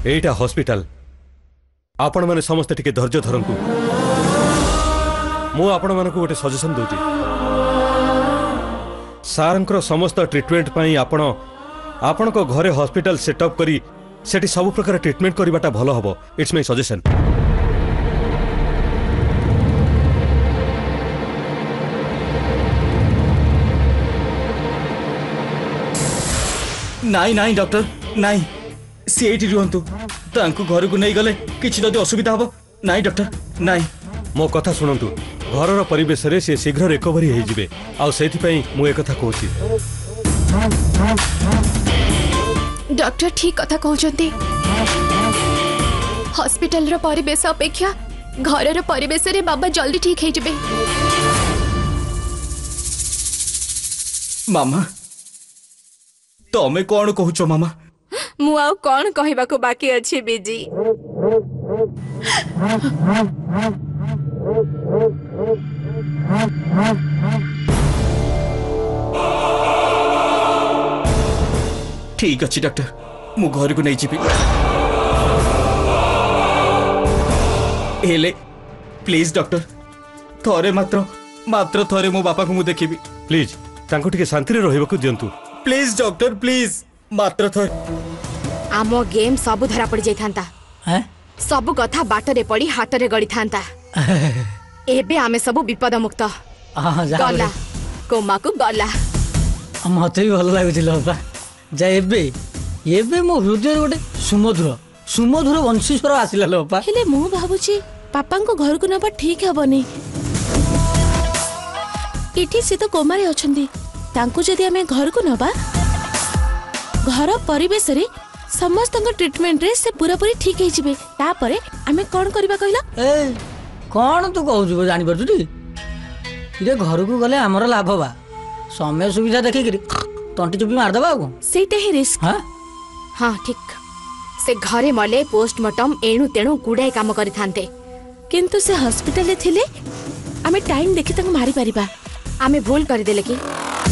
एटा hospital आपण माने समस्त टिके धैर्य धरंतु मु आपण मानक गोटे सजेशन दूची सारंकर समस्त ट्रीटमेंट पई आपण को घरे हॉस्पिटल सेटअप करी सेठी सब प्रकार ट्रीटमेंट करवाटा भलो हबो इट्स माय सजेशन नाई नाई डॉक्टर नाई सी एठी रुहंतु तांको घर को नहीं गले किछि जदि असुविधा हबो नाई डॉक्टर नाई मो कथा सुनंतु घरर परिवेश रे से शीघ्र रिकवरी हो जिवे आ सेथि पई मु ए कथा कहूची डॉक्टर ठीक कथा कहउचंती हॉस्पिटल रो परिवेश अपेक्षा घरर परिवेश रे बाबा जल्दी ठीक हे जिवे मामा तमे कौन कहूचो मामा मु आउ कौन कहबा को बाकी अछि बीजी ठीक अच्छी डॉक्टर मु घर को नहीं जीवी हेले प्लीज डॉक्टर थरे मात्र थरे मो बापा को मु देखिबी प्लीज तांको टिके शांति रे रहइबा को दियंतु प्लीज डॉक्टर प्लीज मात्र थर आमो गेम सब धरा पड़ जाई थांता हैं सब कथा बाटरे पड़ी हाटरे गड़ी थांता एबे आमे सब विपद मुक्त हां जा गला कोमा को गला मते भी भल लागुथिल बापा जा एबे मो हृदय गोटे सुमधुर वंशी स्वर आसिला लो बापा हेले मु भाबुची पापा को घर को नबा ठीक हबनी इठी से तो कोमारे अछंदी तांको जदि हमें घर को नबा घर परिवेश रे समस्त ट्रीटमेंट रे से पूरा पूरी ठीक हे जिवे तापरे हमें कोन करबा कहला ए कोन तू कहू जानि परछुटी इरे घर को गले हमर लाभ बा समय सुविधा देखि कि तंटी चुपी मार दबा को सेते ही रिस्क हां हां ठीक से घरे मले पोस्टमार्टम एणु तेणु गुडाई काम करि थांते किंतु से हॉस्पिटल ले थिले हमें टाइम देखि तक मारी परिबा हमें भूल कर देले कि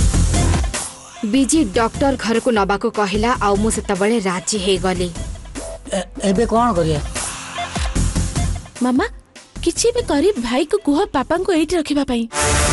बीजी डॉक्टर घर को नबा को कहला आ मु से तबळे राजी हे गली एबे कोन करिया मामा किछि भी करी भाई को कुह पापा को एठी रखिबा पई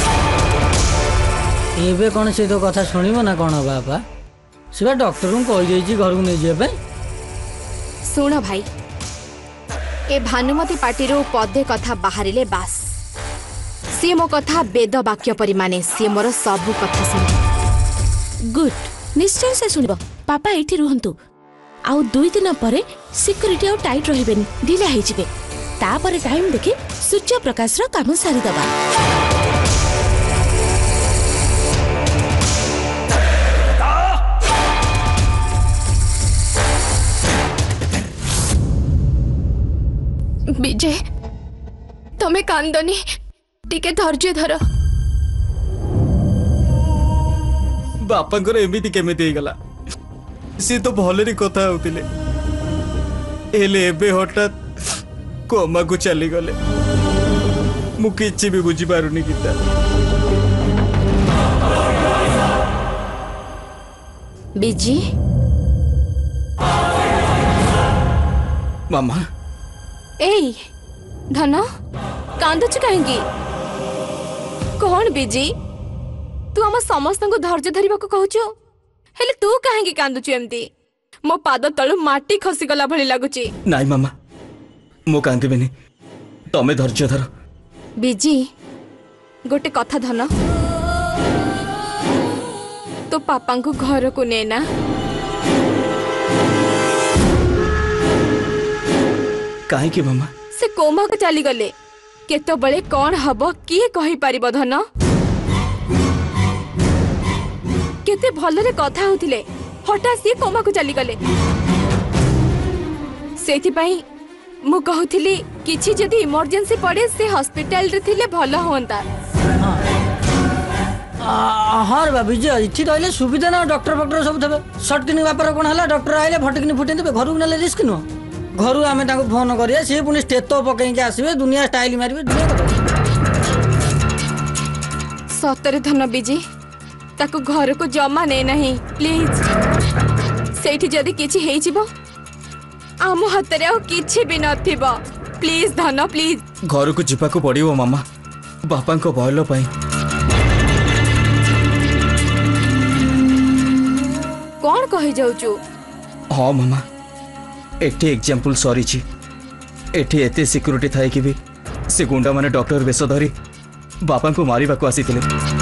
एबे कोन से तो कथा सुनिबो ना कोन बाबा सिवा डॉक्टर को कहि देई छी घर को नै जेबे सुनो भाई ए भानुमती पार्टी रो पदे कथा बाहरिले बास सी मो कथा वेद वाक्य परि माने सी मोर सब कथा सुन गुड निश्चय से सुनबो पापा एठी रुहंतु आउ 2 दिन परे सिक्योरिटी आउ टाइट रहिबेनी ढिला हे जिवे ता परे टाइम देखि सूर्य प्रकाश रो काम सारी दबा विजय तमे कांदनी टिके धैर्य धर बापा एमती केमी गला सी तो भले कथा होतिले हेले एबे हठात कोमा को चली गले मु किछि भी बुझी पारुनी गीता बीजी मामा एई धन कांदुच कहीं कौन बीजी तू आम समस्त को धैर्य धरवा को कहूचु हेले तू कहीं कांदुचु एमती मो पाद तलु माटी खसी गला भली लागुची नाई मामा मो कांदिबेनी तमे धैर्य धर बीजी गोटे कथा धन तो पापा को घर को नेना काहे कि मामा से कोमा को चली गले केतो बळे कौन हबो किए कहि परिबो धन केते भलरे कथा होतिले हठात से कोमा को चली गले सेति पई मु कहउथिली किछि जदी इमरजेंसी पड़े से हॉस्पिटल रे थिले भलो होंता हां रे विजय इठी रहले सुविधा ना डॉक्टर सब थबे शर्ट किनी व्यापार कोन हला डॉक्टर आइले फटकिनी फुटेन देबे घर नले रिस्क न घर आमे ताको फोन करिया से पुनी स्टेतो पकई के आसीबे दुनिया स्टाइल मारिबे दुनिया सतरे धन बीजी ताको घर को जमा नै नहीं प्लीज सेठी जदी किछि हेइ जिवो आम हाथ रे किछि भी नथिबो प्लीज धन प्लीज घर को जीवाक पड़ो मामा बापा को भल पाई। कौन कहि जाउचु? हाँ मामा एठी एग्जांपल सरी एठी एते सिक्योरिटी थाई कि भी से गुंडा माने डॉक्टर वेश धरी बापा को मारिबा को आसीथिले।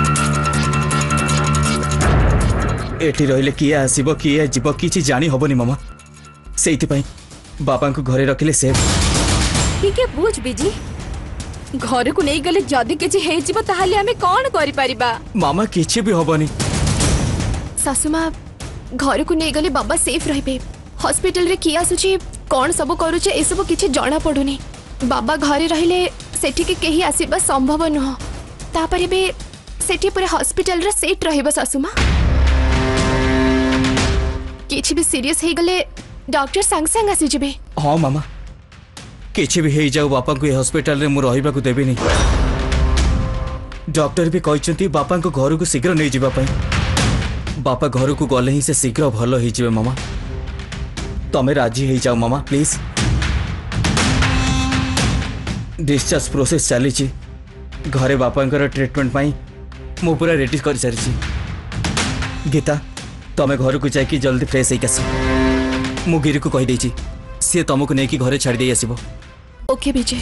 एठी रहिले किए आसीबो किए जीव किछि जानी हबनी मामा सेइति पई बापा को घरे रखिले सेफ। ठीक है बुझ बिजी घर को नहीं गले जदी किछि हे जीव ताहाले हमें कौन करि परिबा? मामा किछि भी हबनी। सासुमा घर को नहीं गले बाबा सेफ रहिबे। हॉस्पिटल रे किया सुची कौन सब करूचे ए सब किछि जाना पडुनी। बाबा घरे रहिले सेठी के केही आसीबा संभव न तापरे बे सेठी पूरे हॉस्पिटल रे सेट रहिबा सासुमा। किछि भी सीरियस हे गले डॉक्टर संग संग आसी जिबे। हाँ मामा किछि भी हे जाऊ बापा को हॉस्पिटल रे मु रहिबा को देबे नहीं। डॉक्टर भी कहचंती बापा को घर को शीघ्र नहीं जिबा पई। बापा घर को गले ही से शीघ्र भल हो जिबे मामा तमे राजी हो जाओ मामा प्लीज। डिस्चार्ज प्रोसेस चली घरे बापा ट्रीटमेंट पाई मु पूरा रेडी कर सारी। गीता तमे घर को जाकि जल्दी फ्रेश होइक आस। मु गिरी को कही देछि सी तुमको नहीं घरे छाड़ दे आसीबो। ओके विजय।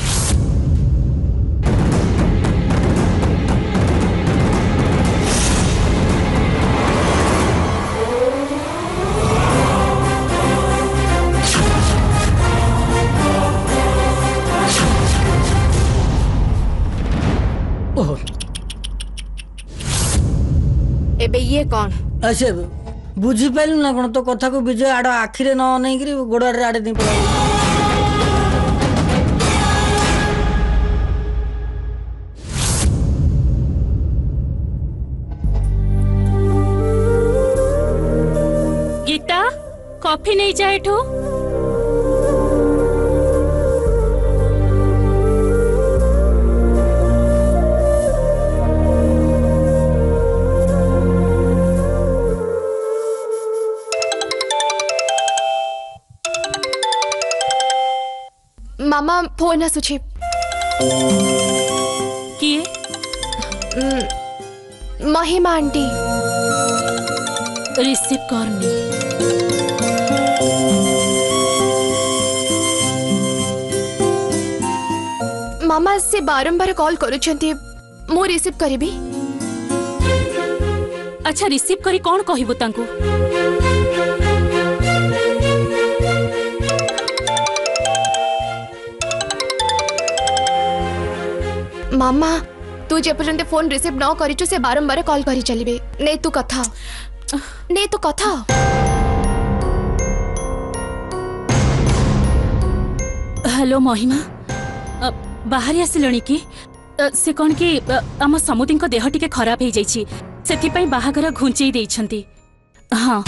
एबे ये कौन अच्छे बुझी पाइलु ना कौन तो कथा को विजय आड़ आखिरे न नहीं करी गोड़ आड़े आड़े नहीं पड़ा। गीता कॉफी नहीं जाए ठो। मामा फोन आसुछि। किए? महिमा आंटी। रिसीव करनी। मामा से बारंबार कॉल करूछंती मु रिसीव करिबी। अच्छा रिसीव करी कौन कहबो तांको? मामा तू जे पर्यंत फोन रिसीव न करिछु से बारंबार कॉल करी चलिबे। नै तू कथा नै तू कथा। हेलो महिमा बाहरी आसिलणी कि से कौन कि आम समुदी देह टिके खराब हो जाइछि सेथि पई बाहागर घुंचई देइछंती। हाँ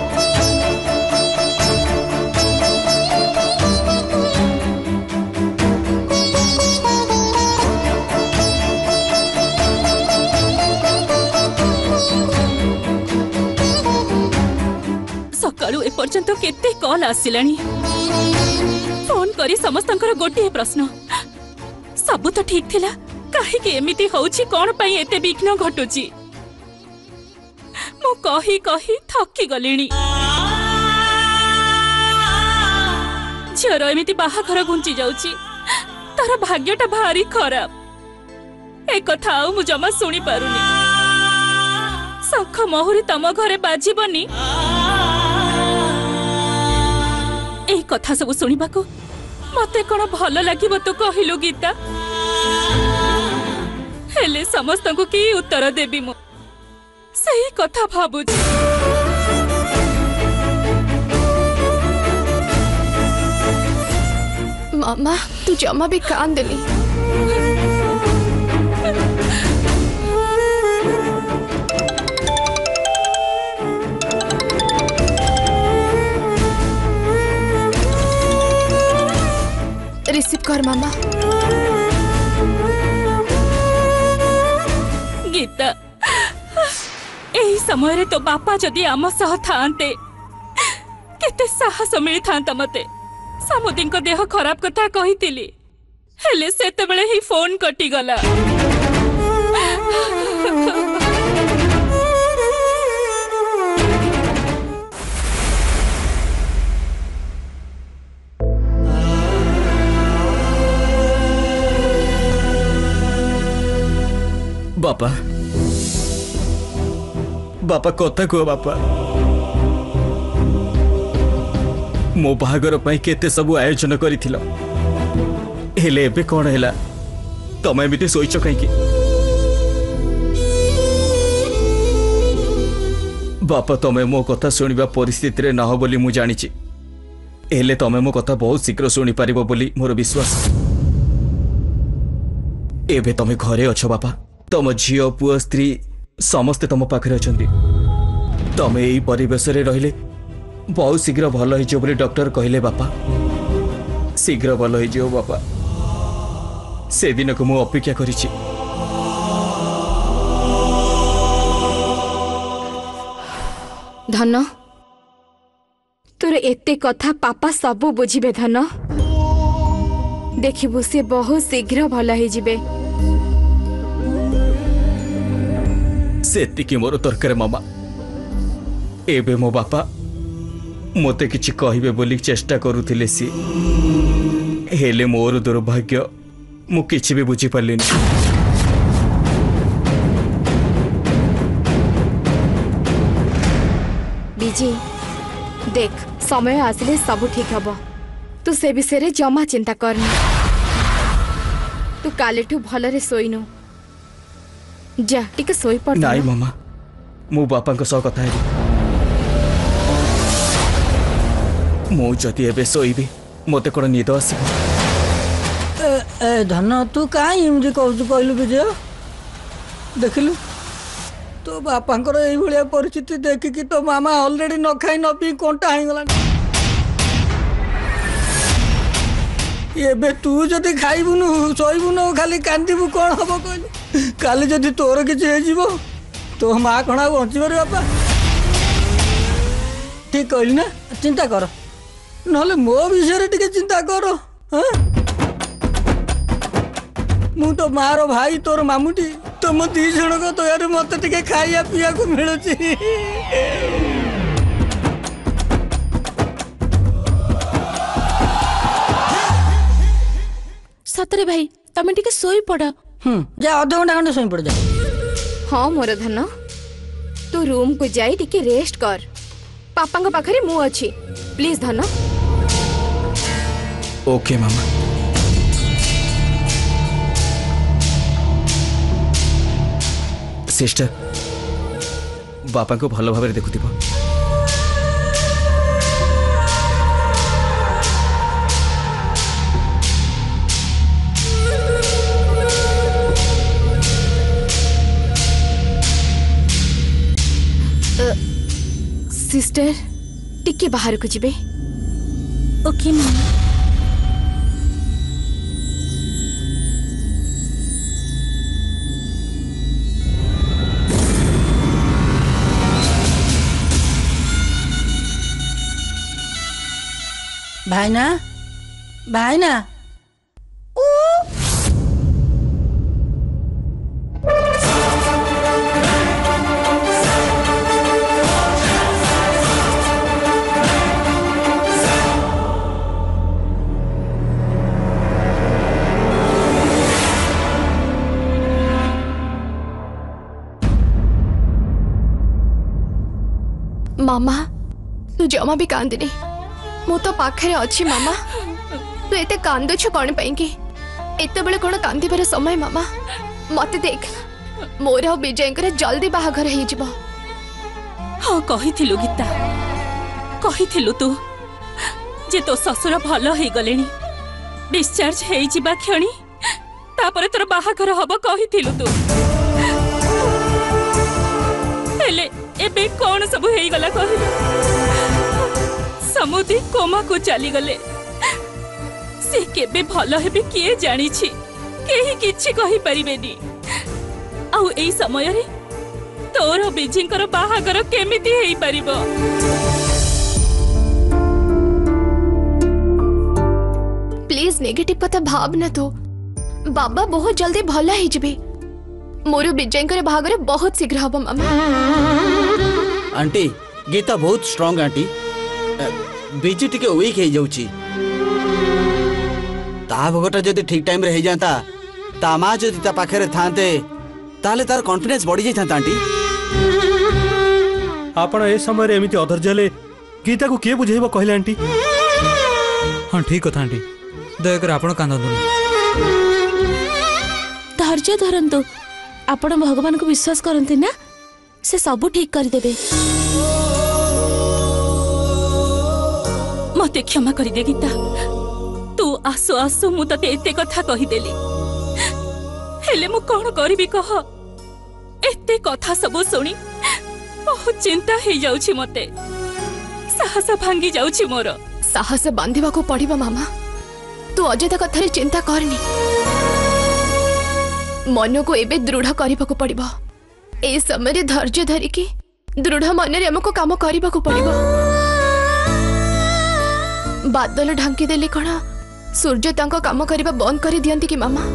सकाळु ए पर्यंत केते कॉल आसिलानी। फोन करी समस्तंकर गोटे प्रश्न सब तो ठीक थिला काहे एमिति होउछि कोन पई एते विघ्न घटुछि। मु कही कही थकी गलिनी। झियर एमिति बाहाघर घुंची जाउछि तार भाग्यटा भारी खराब। ए कथा आउ मु जमा सुनी पारुनी। शंख महुरी तम घरे बाजिबनी ए कथा सब सुनिबा को मते कोन भल लागिबो तो कहिलु गीता। हेले समस्त को की उत्तर देबी मु सही कथा भाबुछि। मामा तू जमा भी कांदनी। रिसीव कर मामा। गीता एही समय रे तो बापा जदि आम सह थांते केते साहस मिली थांता मते। ସମୁଦିଙ୍କ ଦେହ ଖରାପ କଥା କହିଥିଲି ହେଲେ ସେତେବେଳେ ହିଁ ଫୋନ କଟିଗଲା। बापा बापा कथा कह बापा मो बाहागर पाई केते सब आयोजन करिथिलो हेले एबे कोन हैला तमे एमिति सोइछ काईकी बापा तमे मो कथा सुनिबा परिस्थिति रे न हो बोली मु जानिछि हेले तमे मो कथा बहुत शीघ्र सुनि पारिबो बोली मोर विश्वास। एबे तमे घरे अछ बापा तम झियो पुओ स्त्री समस्ते तम पाखरे अछंती तमे एई परिवेश रे रहिले बहुत शीघ्र भल हो बोली डॉक्टर कहले बापा शीघ्र भल हो बापा से दिन को मु अपेक्षा करिछि। धन तोर एते कथा पापा सब बुझिबे धन देखिबु से बहुत शीघ्र भल हो जिबे। सेतिकी मोर तरकारी मामा एबे मो बापा मते किछि कहिबे बोली चेष्टा करूथिले सी हेले मोर दुर्भाग्य मु किछि भी बुझी पालिनी। विजय देख समय आसिले सब ठीक हबो तू से विषय रे जमा चिंता करनी तू कालेठू भलरे सोइनु जा टिके सोई पड़। नाई मामा मु बापा को सह कथा हेबी मु जदि एबे सोइबी मते कोन निद आसीबो। ए धन तू काई इमदी कहू कहलु विजय देखिलु तो बापांकर एई भलिया परिस्थिति देखिकी तो मामा ऑलरेडी न खाई न पी कोंटा हो गला एबे तू जदि खाइबुनु सोइबुनु खाली कांदिबु कोन हबो कहलु काली जदि तोर किछि हे जीवो तो माँ कणा बंचीब रे बापा ठीक कहली ना चिंता कर नहले मो विषय टिके चिंता कर। हाँ मु तो मार भाई तोर मामुटी तुम दी जन को दया मत टिके खाइया पिया को मिलुची। सतरे भाई तमे टिके सोई पड़ जा अध घंटा खंडे सोई पड़ जा। हाँ मोर धन तू रूम को जाई टिके रेस्ट कर पापा को पाखरे मु अछि प्लीज धन। ओके मामा सिस्टर बापा को भल भाव देखुथिबो। सिस्टर टिके बाहर को जिबे। Okay mummy. भाईना भाईना मामा तू जमा भी कांदिनी मु तो पाखरे अच्छी मामा तू एते कांदुछ कौन पाइंकी एते बेले कोन कांदिबार समय मामा मते देख मोर और विजयकर जल्दी बाहाघर हो जिवो। हाँ कहिथिलु गीता कहिथिलु तू जे तो ससुर भल हो गलेनी डिस्चार्ज हेई जिबा क्षणी तापरे तोर बाहाघर हबो कहिथिलु तू हेले एबे कोन सब हेई गला कहिलु समुदी कोमा को चली गले से केबे भल हेबे किए जानी छी केही किछि कहि परिबेनी आउ एई समय रे तोर बिजिंकर बाहागर केमिति हेई परिबो। प्लीज नेगेटिव कथा भावना तो बाबा बहुत जल्दी भला ही जिबे मोर विजय बाहागर बहुत शीघ्र हम मामा। आंटी गीता बहुत स्ट्रांग आंटी बीजी टिके वीक हो जाउची ता भगटा जदि ठीक टाइम रे हो जाता ता मां जदि ता पाखरे थांते ताले तार कॉन्फिडेंस बढ़ी जाई थांता आंटी। आपण ए समय रे एमिति अधर्जले गीता को किए बुझेइबो कहले आंटी। हाँ ठीक कथा आंटी दयाकर आपण कांदनु धैर्य धरंतु आपण भगवान को विश्वास करंती ना से सब ठीक कर देबे। मते क्षमा कर दे गीता तू आसु आसु मु तते एते कथा कहि देली हेले मु कोन करबी कह एते कथा सब सुनी बहुत चिंता हे जाउछि मते साहस भांगी जाउछि मोर। साहस बांधिबा को पड़िबो मामा तू अजता कथारे चिंता करनी मन को एबे दृढ़ करबा को पड़िबो ए समय धैर्य धरिकी दृढ़ मन रे हमको काम करबा को पड़िबो। बादल ढांकी देले कण सूर्य तांको काम करबा बंद कर दियंती कि मामा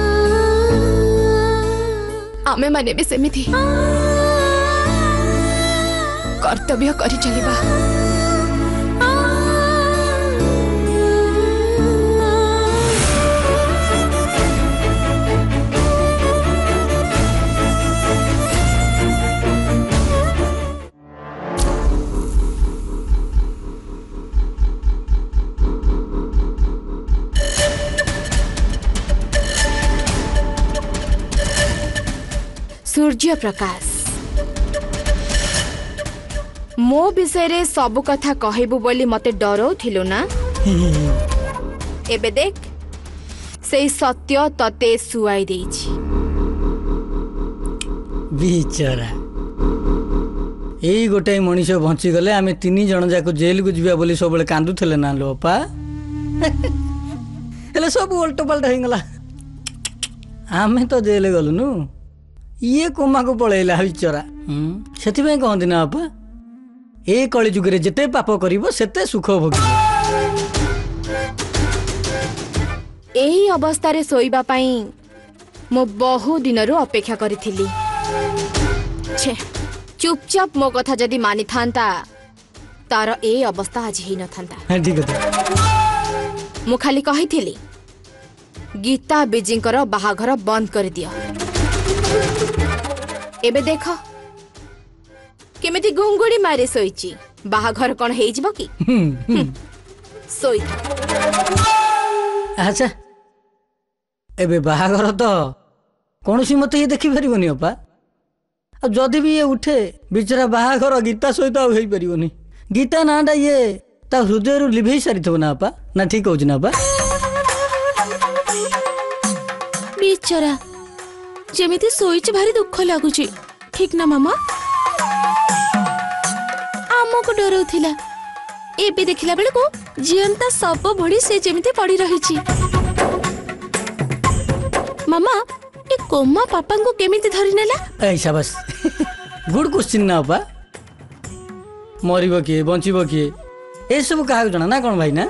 आमे माने भी सेमिथि कर्तव्य करी चलिबा। सूर्य प्रकाश मो विषय रे सब कथा कहबू बोली मते डरो थिलो ना एबे देख से सत्य तते सुआई देछि। बिचारा एई गोटे मनीष बंची गले आमे तीन जन जाको जेल को जिबा बोली सब बेले कांदुथले ना लोपा हेले सब उल्टो पलटा हो गला आमे तो जेल गलुनु ये कोमा को पळैला बिचारा सेति पे कहंदी ना आपा ए कली जुग रे जेते पाप करिवो सेते सुख भोगी। एही अवस्था रे सोइबा पई मो बहु दिन रो अपेक्षा करिथिली छे चुपचाप मो कथा जदी मानि थांता तार ए अवस्था आज ही न थांता। हां ठीक है मु खाली कहिथिली गीता विजिंकर बाहाघर बंद कर दियो एबे देख केमिति गुंगुड़ी मारे सोईची बाहाघर कौन हेई जिवो की सोई अच्छा एबे बाहाघर तो कौनसी मत ये देखि परिबनी अपा अब जदि भी ये उठे बिचरा बाहाघर गीता सहित आ हेई परिबनी गीता नाडा ये ता हृदय रु लिभेई सारिथबो ना अपा ना ठीक होछ ना अपा बिचारा जेमिति सोईच भारी दुख लागुची ठीक ना मामा आमको डरउथिला एबे देखिला बेले को जीवंता सब भड़ी से जेमिति पड़ी रहिची। मामा ए कोमा पापा को केमिति धरि नेला ए शाबाश गुड क्वेश्चन ना अपा मरिबो के बंचिबो के ए सब काहा जणा ना कोन भाई ना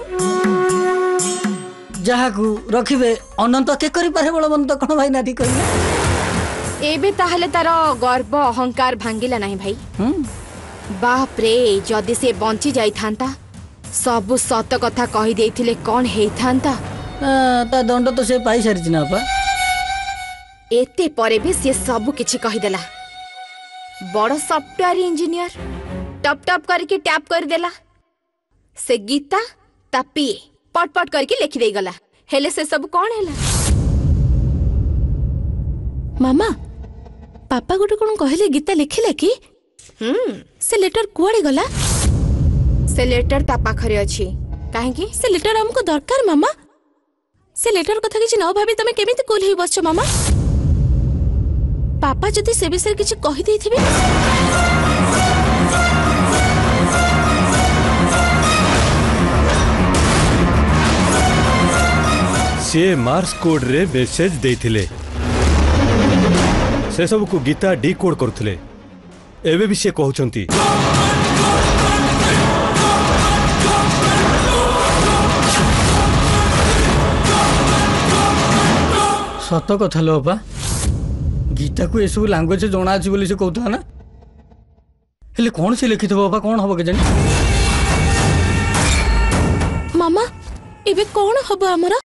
जहा को रखिबे अनंत के करि पारे बलवंत कोन भाई ना ठीक कहिना एबे ताहले तार गर्व अहंकार भांगिला नहीं भाई बाप रे जदि से बंची जाई थांता सब सत कथा कहि देथिले कोन हेई थांता ता दंड तो से पाई सारिछ ना अपा एते परे भी से सब किछि कहि देला बड़ सॉफ्टवेयर इंजीनियर टप टप करके टैप कर देला से गीता तापी पट पट करके लिखि देई गला हेले से सब कोन हैला मामा पापा गोटे कौन कहले गीता लिखिले कि से लेटर कुआड़े गला से लेटर ता पाखरे अछि काहे कि से लेटर हमको दरकार मामा से लेटर कथा किछि न भाबी तमे केमिति कोल ही बसछ मामा पापा जदि से विषय किछि कहि देथिबे से मार्स कोड रे मेसेज देथिले से सब को गीता डी कोड करथले एबे भी से कहउचंती ସତ କଥା ଲୋ ବାପା ଗୀତାକୁ ଏସବୁ ଲାଙ୍ଗୁଏଜ ଜଣା ଅଛି ବୋଲି ସେ କହୁଥିଲା ନା ହେଲେ କ'ଣ ସେ ଲେଖିଥିବ ବାପା କ'ଣ ହବ କେଜାଣି ମାମା ଏବେ କଣ ହବ ଆମର